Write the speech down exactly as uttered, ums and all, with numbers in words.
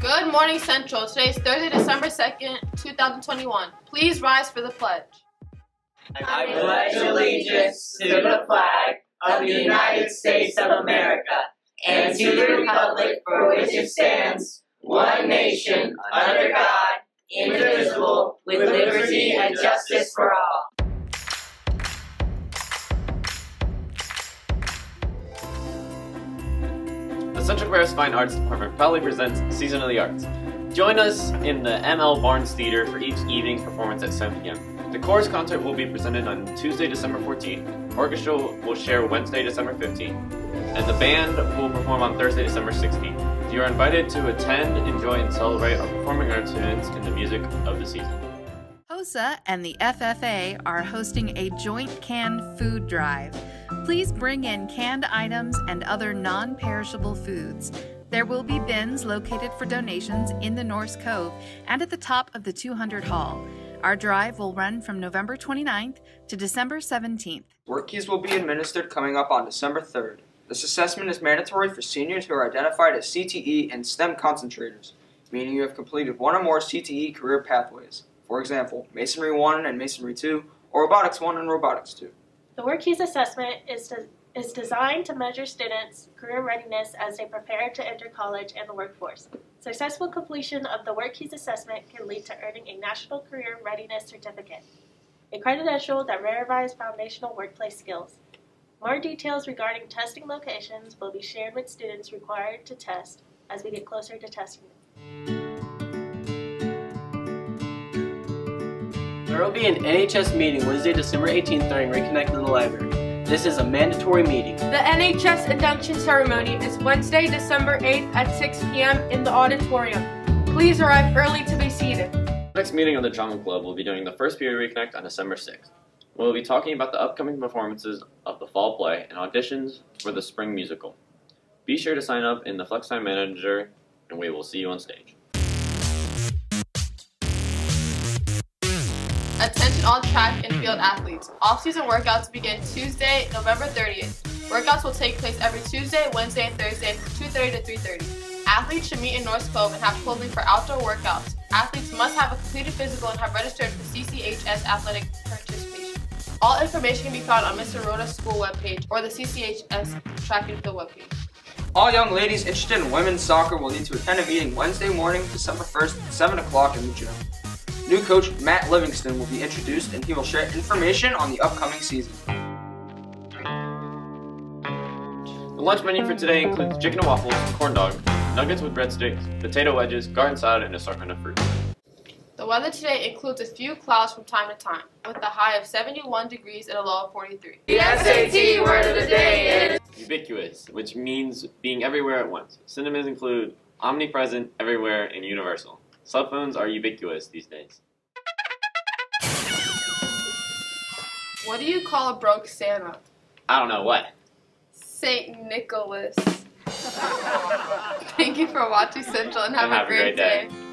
Good morning, Central. Today is Thursday, December second, two thousand twenty-one. Please rise for the pledge. I pledge allegiance to the flag of the United States of America and to the republic for which it stands, one nation, under God, indivisible, with liberty and justice for all. The Central Paris Fine Arts Department proudly presents Season of the Arts. Join us in the M L Barnes Theater for each evening's performance at seven p m The chorus concert will be presented on Tuesday, December fourteenth, orchestra will share Wednesday, December fifteenth, and the band will perform on Thursday, December sixteenth. You are invited to attend, enjoy, and celebrate our performing arts students in the music of the season. HOSA and the F F A are hosting a joint canned food drive. Please bring in canned items and other non-perishable foods. There will be bins located for donations in the Norse Cove and at the top of the two hundred Hall. Our drive will run from November twenty-ninth to December seventeenth. Work keys will be administered coming up on December third. This assessment is mandatory for seniors who are identified as C T E and STEM concentrators, meaning you have completed one or more C T E career pathways. For example, Masonry one and Masonry two, or Robotics one and Robotics two. The Work Keys assessment is, de is designed to measure students' career readiness as they prepare to enter college and the workforce. Successful completion of the Work Keys assessment can lead to earning a National Career Readiness Certificate, a credential that verifies foundational workplace skills. More details regarding testing locations will be shared with students required to test as we get closer to testing them. There will be an N H S meeting Wednesday, December eighteenth during Reconnect in the library. This is a mandatory meeting. The N H S induction ceremony is Wednesday, December eighth at six p m in the auditorium. Please arrive early to be seated. The next meeting of the Drama Club will be during the first period Reconnect on December sixth. We will be talking about the upcoming performances of the fall play and auditions for the spring musical. Be sure to sign up in the Flex Time Manager, and we will see you on stage. Attention all track and field athletes. Off-season workouts begin Tuesday, November thirtieth. Workouts will take place every Tuesday, Wednesday, and Thursday from two thirty to three thirty. Athletes should meet in Norse Cove and have clothing for outdoor workouts. Athletes must have a completed physical and have registered for C C H S athletic participation. All information can be found on Mister Roda's school webpage or the C C H S track and field webpage. All young ladies interested in women's soccer will need to attend a meeting Wednesday morning, December first at seven o'clock in the gym. New coach Matt Livingston will be introduced and he will share information on the upcoming season. The lunch menu for today includes chicken and waffles, corn dog, nuggets with breadsticks, potato wedges, garden salad, and assortment of fruit. The weather today includes a few clouds from time to time, with a high of seventy-one degrees and a low of forty-three. The S A T word of the day is Ubiquitous, which means being everywhere at once. Synonyms include omnipresent, everywhere, and universal. Cell phones are ubiquitous these days. What do you call a broke Santa? I don't know, what? Saint Nicholas. Thank you for watching Central and have, And have a great, a great day. day.